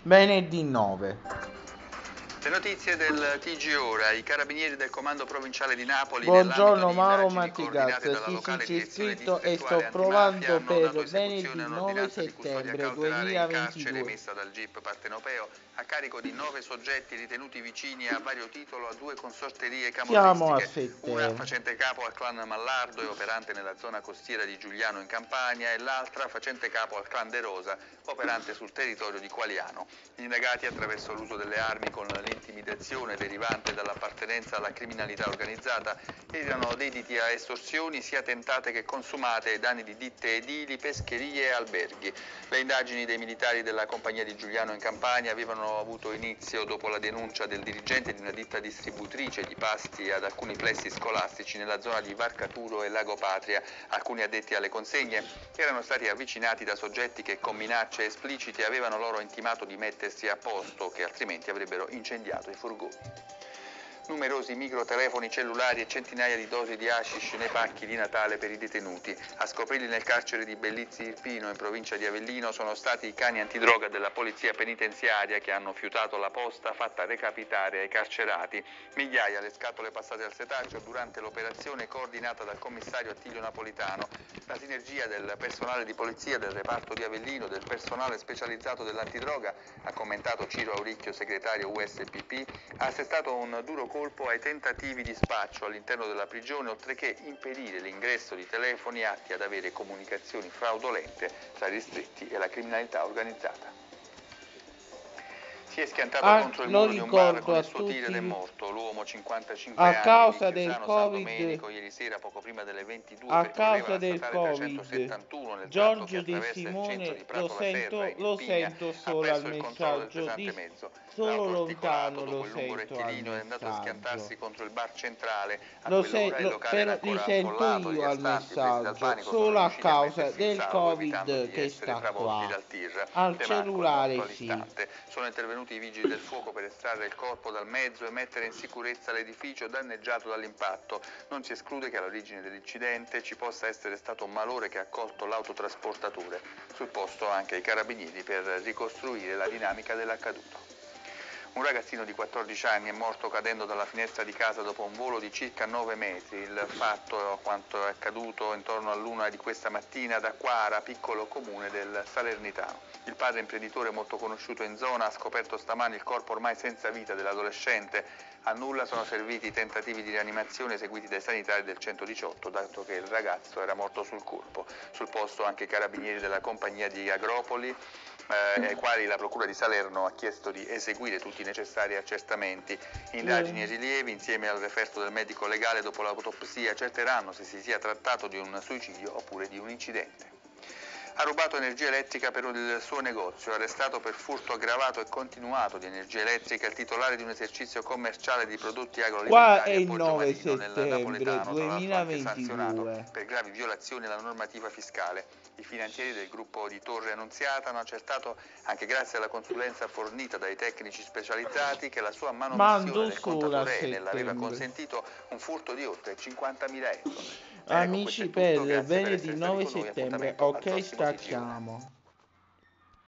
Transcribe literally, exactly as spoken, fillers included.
Venerdì nove. Le notizie del T G ora. I carabinieri del comando provinciale di Napoli, nell'ambito Buongiorno di Mauro indagini coordinate Mantigaz, dalla ti sei locale direzione iscritto e distrettuale sto antimafia, provando hanno dato per esecuzione a venerdì nove un'ordinanza di custodia settembre cautelare in carcere duemilaventidue. emessa dal G I P Partenopeo a carico di nove soggetti ritenuti vicini a vario titolo a due consorterie Siamo a camorristiche, una settembre. facente capo al clan Mallardo e operante nella zona costiera di Giuliano in Campania e l'altra facente capo al clan De Rosa, operante sul territorio di Qualiano. Gli indagati, attraverso l'uso delle armi con l'intimidazione derivante dall'appartenenza alla criminalità organizzata, erano dediti a estorsioni sia tentate che consumate ai danni di ditte edili, pescherie e alberghi. Le indagini dei militari della compagnia di Giuliano in Campania avevano avuto inizio dopo la denuncia del dirigente di una ditta distributrice di pasti ad alcuni plessi scolastici nella zona di Varcaturo e Lago Patria. Alcuni addetti alle consegne erano stati avvicinati da soggetti che con minacce esplicite avevano loro intimato di mettersi a posto, che altrimenti avrebbero incendiato i furgoni. Numerosi microtelefoni cellulari e centinaia di dosi di hashish nei pacchi di Natale per i detenuti. A scoprirli nel carcere di Bellizzi Irpino, in provincia di Avellino, sono stati i cani antidroga della polizia penitenziaria che hanno fiutato la posta fatta recapitare ai carcerati. Migliaia le scatole passate al setaccio durante l'operazione coordinata dal commissario Attilio Napolitano. La sinergia del personale di polizia del reparto di Avellino, del personale specializzato dell'antidroga, ha commentato Ciro Auricchio, segretario U S P P, ha assestato un duro colpo ai tentativi di spaccio all'interno della prigione, oltre che impedire l'ingresso di telefoni atti ad avere comunicazioni fraudolente tra i ristretti e la criminalità organizzata. Si è schiantato Ah, contro il lo muro di un bar ricordo con a il suo tir ed è tutti, morto. L'uomo, cinquantacinque a anni, di causa del Chiusano San Covid, Domenico, ieri sera poco prima delle ventidue a percorreva causa la del statale Covid, trecentosettantuno nel tratto che Giorgio De attraversa il centro di Simone lo Prato la Serra sento, in lo Irpinia, sento ha solo al perso il controllo del messaggio, pesante di, mezzo. solo L'auto articolato lontano dopo lo il lungo sento al rettilineo è andato a schiantarsi messaggio. contro il bar centrale. A Lo se, quell'ora il lo, locale era però li ancora sento affollato, gli io al astanti, presi dal messaggio, panico, sono solo a riusciti a causa mettersi in del salvo evitando Covid di che essere sta travolti qua. dal tir. Al De Marco è morto cellulare sì. all'istante. Sono intervenuti i vigili del fuoco per estrarre il corpo dal mezzo e mettere in sicurezza l'edificio danneggiato dall'impatto. Non si esclude che all'origine dell'incidente ci possa essere stato un malore che ha colto l'autotrasportatore. Sul posto anche i carabinieri per ricostruire la dinamica dell'accaduto. Un ragazzino di quattordici anni è morto cadendo dalla finestra di casa dopo un volo di circa nove metri. Il fatto, quanto è accaduto intorno all'una di questa mattina da Quara, piccolo comune del Salernitano. Il padre imprenditore molto conosciuto in zona ha scoperto stamani il corpo ormai senza vita dell'adolescente. A nulla sono serviti i tentativi di rianimazione eseguiti dai sanitari del centodiciotto, dato che il ragazzo era morto sul colpo. Sul posto anche i carabinieri della compagnia di Agropoli, eh, ai quali la Procura di Salerno ha chiesto di eseguire tutti i necessari accertamenti. Indagini e rilievi, insieme al referto del medico legale dopo l'autopsia, accerteranno se si sia trattato di un suicidio oppure di un incidente. Ha rubato energia elettrica per il suo negozio, arrestato per furto aggravato e continuato di energia elettrica il titolare di un esercizio commerciale di prodotti Qua è agroalimentari a il Poggio nove Marino nel settembre napoletano, tra l'altro anche sanzionato duemilaventidue. per gravi violazioni alla normativa fiscale. I finanzieri del gruppo di Torre Annunziata hanno accertato, anche grazie alla consulenza fornita dai tecnici specializzati, che la sua manomissione Mando del solo a contatore Enel aveva settembre. consentito un furto di oltre cinquantamila euro. Bene, con questo Amici, è tutto, per grazie per venerdì essere stati nove con noi, settembre, appuntamento al ok, prossimo T G ora. stacchiamo.